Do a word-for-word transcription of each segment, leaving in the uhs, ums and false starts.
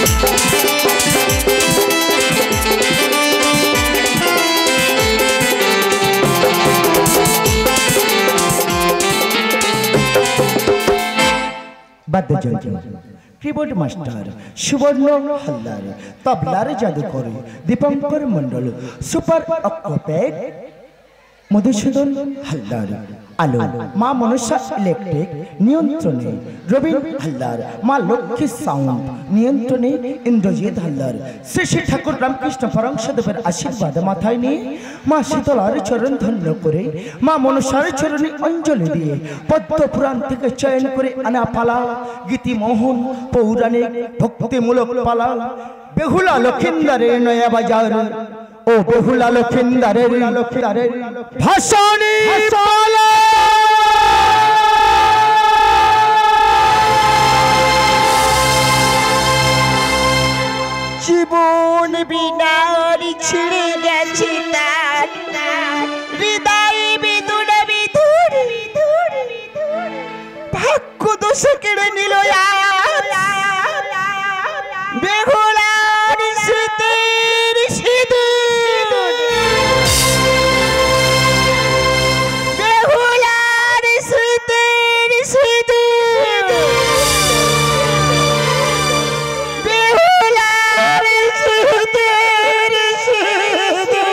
বাদ্যযন্ত্র keyboard master সুবর্ণ হালদার, তবলার জাদুকর দীপঙ্কর মন্ডল, সুপার অক্টোপ্যাড মধুসূদন হালদার, আলো মা মনসা ইলেকট্রিক নিয়ন্ত্রণে রবীন হালদার, মা লক্ষ্মী সাউন্ড নিয়ন্ত্রণে ইন্দ্রজিৎ হালদার। শ্রী শ্রী ঠাকুর রামকৃষ্ণ পরমহংসদেবের আশীর্বাদ মাথায় নিয়ে মা শীতলার চরণ ধন্য করে মা মনসার চরণে অঞ্জলি দিয়ে পদ্ম পুরাণ থেকে চয়ন করে আনা পালা গীতিমোহন পৌরাণিক ভক্তিমূলক পালা বেহুলা লক্ষিন্দারের নয়া বাজার ও বেহুলা লক্ষিন্দারের লক্ষিন্দারের ভাসানী পালা। জীবন বিনার ছিঁড়ে গেছে তার হৃদয় বিদুর বিদুর ভাগ্য দোষে কেড়ে নিল বেহুলার স্মৃতির সিঁদুর, বেহুলার স্মৃতির সিঁদুর, বেহুলার স্মৃতির সিঁদুর।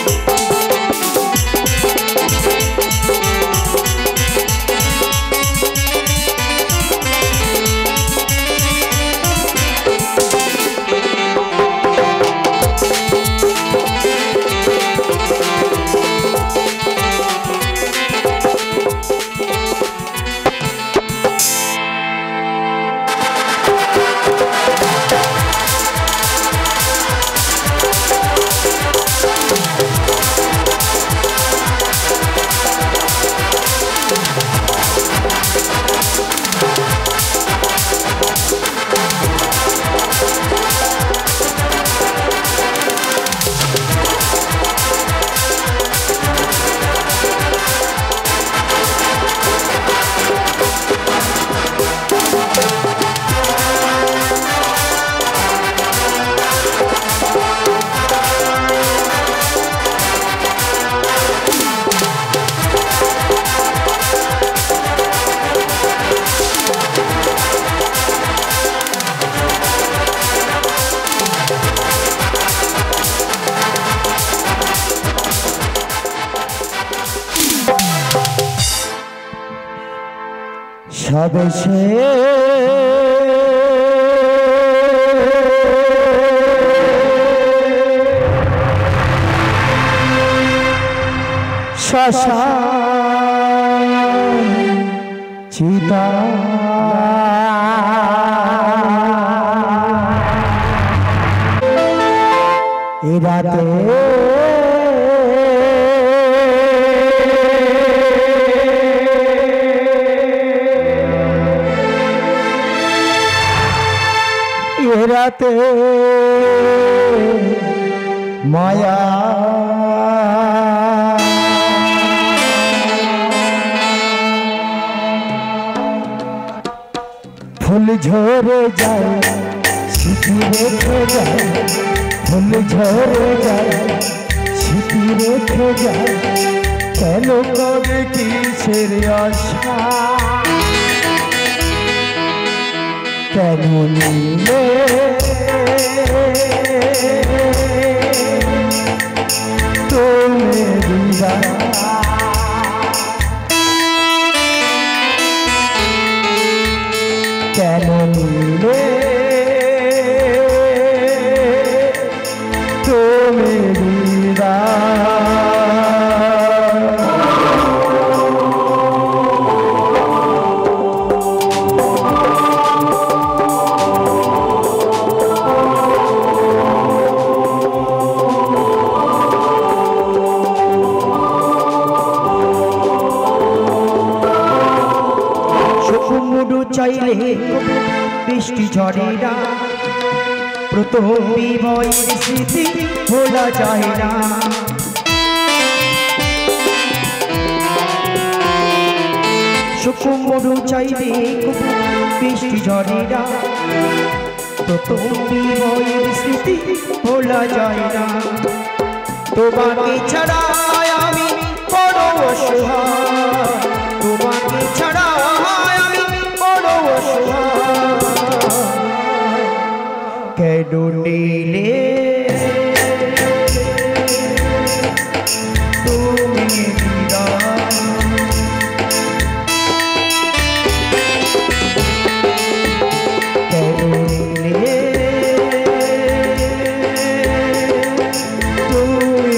স্বদেশে শ্মশান চিতা এ রাতে রাতে মায়া ফুল ঝরে যায় স্মৃতি রেখে যায় ফুল ঝরে যায় স্মৃতি রেখে যায় কেন কবে কিসের আশা কেন নিলে তুমি দিবা কেন নিলে তুমি দিবা চাইলে বৃষ্টি ঝরে না প্রথম বিবয়ের স্মৃতি ভোলা যায় না সুকুমরু চাইলে বৃষ্টি ঝরে না প্রথম বিবয়ের স্মৃতি ভোলা যায় না তোমাকে ছাড়া আমি বড় অসহায় তোমাকে ছাড়া কেন নিলে তুমি কেন নিলে তুমি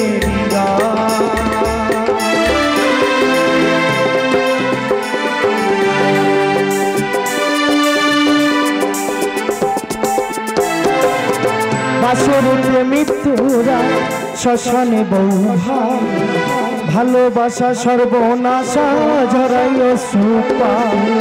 বাসরুতে মৃত্যুরা শ্মশানে বৌভা ভালোবাসা সর্বনাশা ঝরাইও সুপা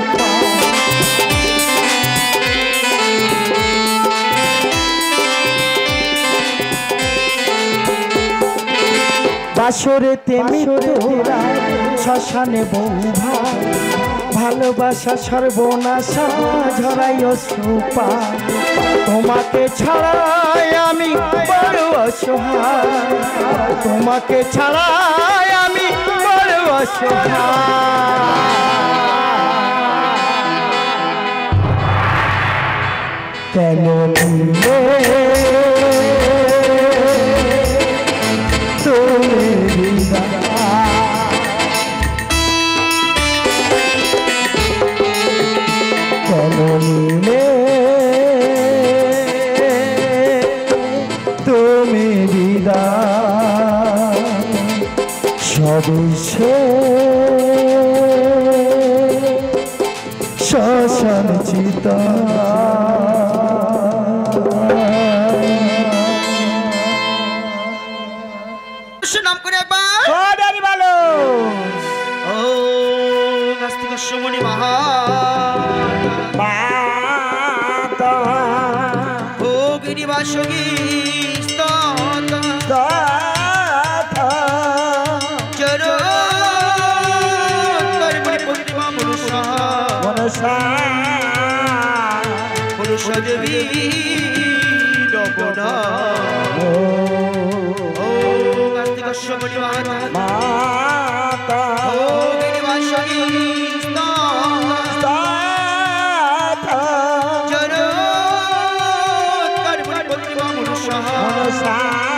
বাসরেতে মৃত্যুরা শ্মশানে বৌভা ভালোবাসা সর্বনাশা ঝরাইও সুপা তোমাকে ছাড়াই আমি বড় অসহায় তোমাকে ছাড়াই আমি বড় অসহায় কেন নিলে তুমি বিদায় চলনিলে তুমি বিদায় সবিশে শ্মশান চিতা নাম করে একবার সদারি বলো ও নাস্তিক সমনি মহা মাতা ও গিরিবাসগী স্ততা দাতা চর কর্মণি পূর্ণিমা মনুষা মনসা পুরুষ দেবী ডবনা ও নাস্তিক সমনি মহা মাতা ও গিরিবাসগী দাতা চর কর্মণি পূর্ণিমা মনুষা মনসা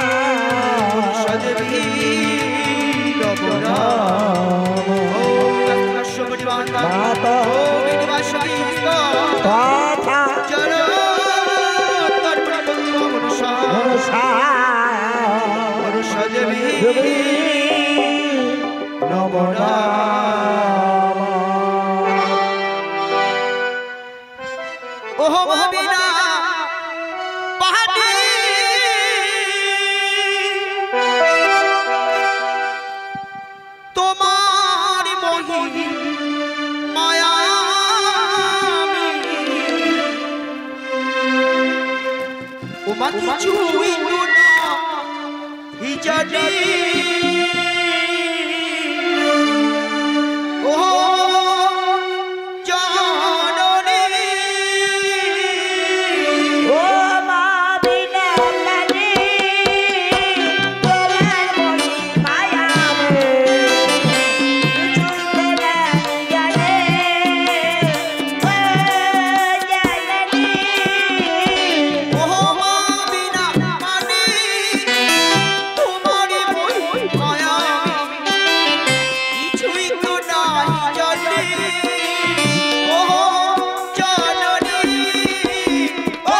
সদেবী ডবনা ও নাস্তিক সমনি মহা মাতা ও গিরিবাসগী দাতা চর কর্মণি পূর্ণিমা মনুষা মনসা সদেবী দেবী নমো নমঃ ওহ ভাবিনা পাহাড়ি তোমার মহি মায়া ওমা কিছুই না হিজানি ও জাননী ও মা বিনা লাগি তোমার মনি মায়া মে কিছুই না জানে ও জাননী ও মা বিনা মানে তোমার মহি মায়া কিছুই তো নাই জানি ও জাননী ও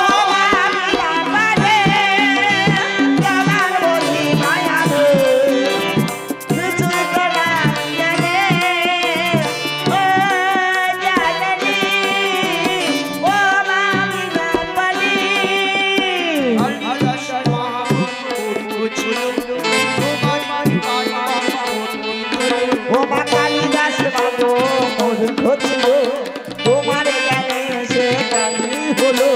তোমার জানে সে কালি হলো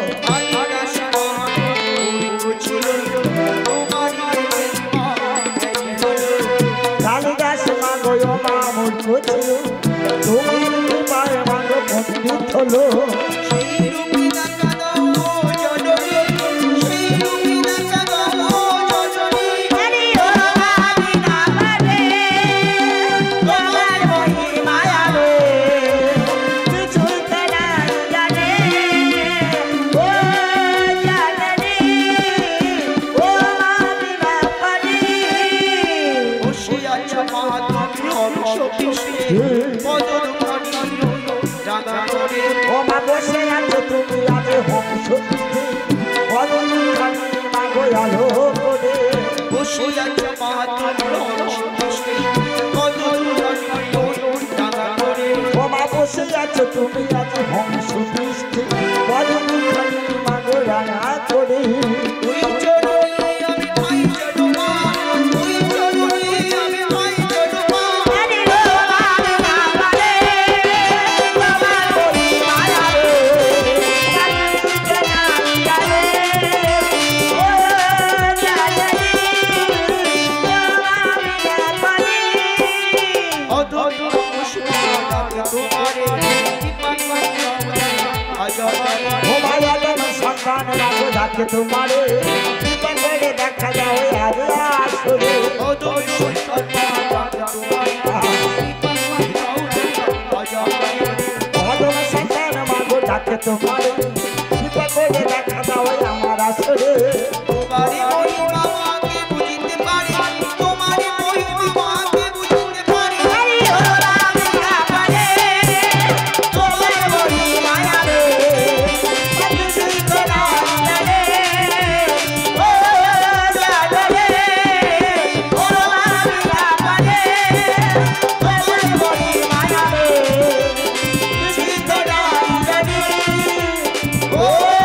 কালিদাস মাগো মা মূর্খ ছিল তোমার কৃপায় মাগো পণ্ডিত হলো ও মা বসে আছো তুমি আজ হংস মাগো আলো করে ও মা বসে আছো তুমি আজ হংস দৃষ্টি মাগো রাঙা করে ডাকে তোমারে দেখা যাও আজ আসরে সন্তান মাগো ডাকে তোমারে দেখা যাও আমার আসরে তোমার ও